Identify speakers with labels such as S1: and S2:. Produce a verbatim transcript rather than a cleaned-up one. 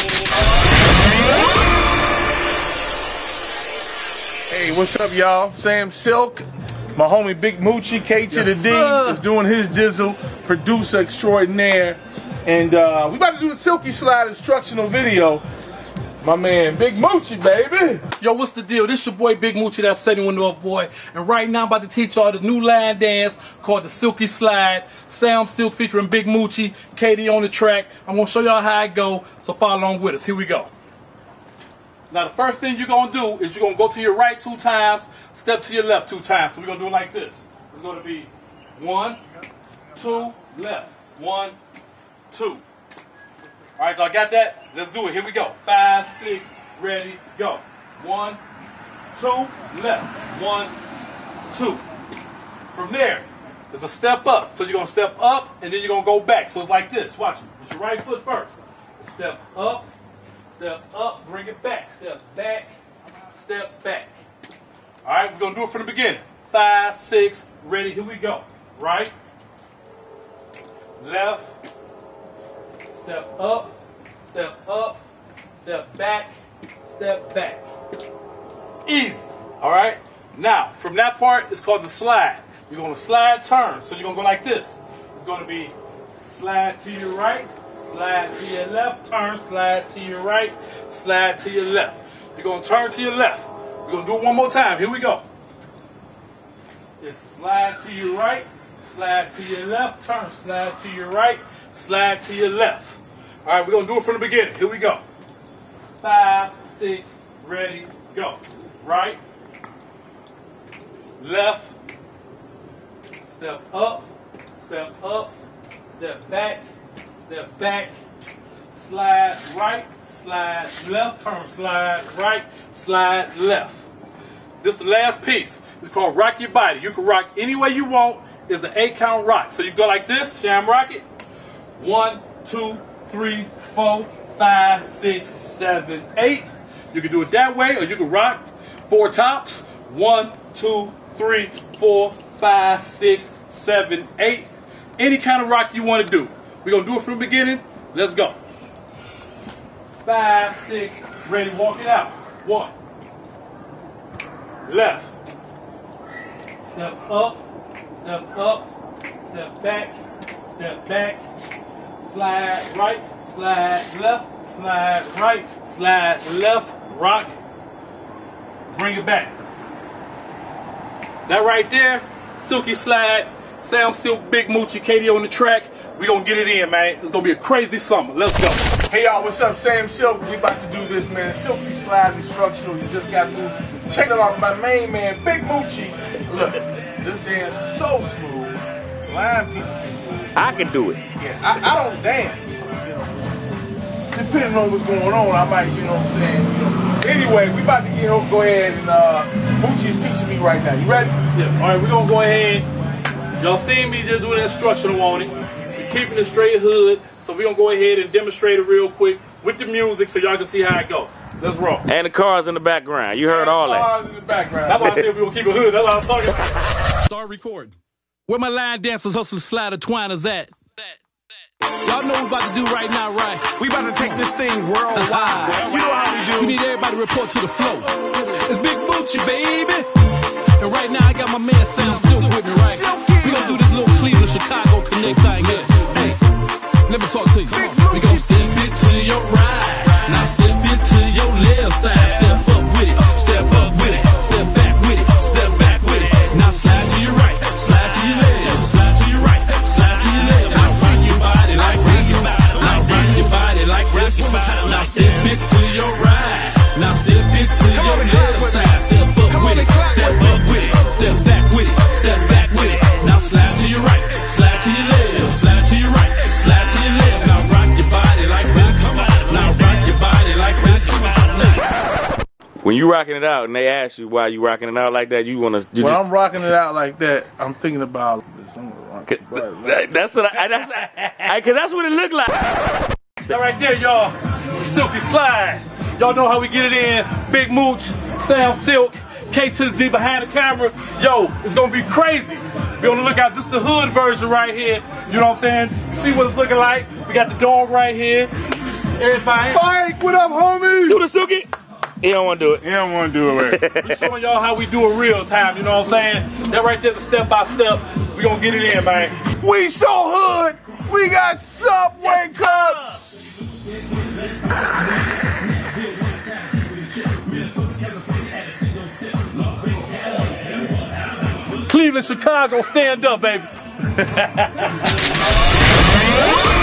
S1: Hey, what's up, y'all? Sam Sylk, my homie Big Mucci, K to
S2: Yes,
S1: the D,
S2: sir.
S1: is doing his dizzle, producer extraordinaire. And uh, we about to do the Sylky Slide instructional video. My man, Big Mucci, baby.
S2: Yo, what's the deal? This your boy Big Mucci, that seventy-one North boy. And right now I'm about to teach y'all the new line dance called the Sylky Slide. Sam Sylk featuring Big Mucci, K D on the track. I'm gonna show y'all how it go, so follow along with us. Here we go. Now the first thing you're gonna do is you're gonna go to your right two times, step to your left two times. So we're gonna do it like this. It's gonna be one, two, left. One, two. All right, so I got that? Let's do it. Here we go. Five, six, ready, go. One, two, left. One, two. From there, there's a step up. So you're going to step up, and then you're going to go back. So it's like this. Watch it. With your right foot first. Step up, step up, bring it back. Step back, step back. All right, we're going to do it from the beginning. Five, six, ready, here we go. Right, left, step up, step up, step back, step back. Easy. All right? Now, from that part, it's called the slide. You're going to slide turn. So you're going to go like this. It's going to be slide to your right, slide to your left, turn, slide to your right, slide to your left. You're going to turn to your left. We're going to do it one more time. Here we go. It's slide to your right, slide to your left, turn, slide to your right, slide to your left. All right, we're going to do it from the beginning. Here we go. Five, six, ready, go. Right, left, step up, step up, step back, step back, slide right, slide left, turn, slide right, slide left. This is the last piece. It's called rock your body. You can rock any way you want. It's an eight count rock. So you go like this, sham rock it. One, two, three, four, five, six, seven, eight. You can do it that way, or you can rock four tops. One, two, three, four, five, six, seven, eight. Any kind of rock you want to do. We're going to do it from the beginning. Let's go. Five, six, ready, walk it out. One. Left. Step up, step up, step back, step back. Slide right, slide left, slide right, slide left, rock, bring it back. That right there, Sylky Slide, Sam Sylk, Big Mucci, K D on the track. We gonna get it in, man. It's gonna be a crazy summer. Let's go.
S1: Hey, y'all, what's up? Sam Sylk. We about to do this, man. Sylky Slide instructional. You just got to check it out. My main man, Big Mucci. Look, this dance is so smooth. Blind people can do it.
S3: I can do it.
S1: Yeah, I, I don't dance. You know, depending on what's going on, I might, you know what I'm saying. You know. Anyway, we about to you know, go ahead and uh, Mucci's teaching me right now. You ready?
S2: Yeah. All right, we're gonna go ahead. Y'all seen me just doing the instructional on it. We're keeping it straight hood, so we're gonna go ahead and demonstrate it real quick with the music so y'all can see how it go. Let's roll.
S3: And the cars in the background. You heard
S1: and
S3: all that.
S1: Cars in the background.
S2: That's why I said we're gonna keep it hood. That's what I was talking about.
S4: Start recording. Where my line dancers, hustle, slider, twiners at? Y'all know what we about to do right now, right?
S5: We about to take this thing worldwide. You know how we do.
S4: We need everybody to report to the flow. It's Big Mucci, baby. And right now I got my man Sam Sylk with me, right? We gonna do this little Cleveland, Chicago connect thing here. Hey, let me talk to you. We gonna step it to your right. Now step it to your left side. Step up with it. Step up with it. Step back with it. Step back with it. Now slide to your right. Slide to your left. Slide to your right. Slide to your left. Now rock your body like rock. Now rock your body like rock. Now step it to your right. Now step it to your left side. Step up with it. Step up with it. Step back with it. Step back with it. Now slide to your right. Slide to your left. Slide to your right. Slide to your left. Now rock your body like rock. Now rock your body like rock.
S3: When you rocking it out and they ask you why you rocking it out like that, you wanna you
S1: When
S3: just
S1: I'm rocking it out like that, I'm thinking about this. I'm gonna rock it.
S3: that, that's what I, that's I, cause that's what it looked like.
S2: That right there, y'all. Sylky Slide. Y'all know how we get it in. Big Mooch, Sam Sylk, K to the D behind the camera. Yo, it's gonna be crazy. Be on the lookout. This is the hood version right here. You know what I'm saying? You see what it's looking like? We got the dog right here. Everything.
S1: Mike, what up, homie?
S3: Do the Sylky. He don't want to do it.
S1: He don't want to do it right.
S2: We showing y'all how we do it real time, you know what I'm saying? That right there's a step by step. We gonna get it in, man.
S1: We so hood. We got Subway cups.
S2: Cleveland, Chicago, stand up, baby.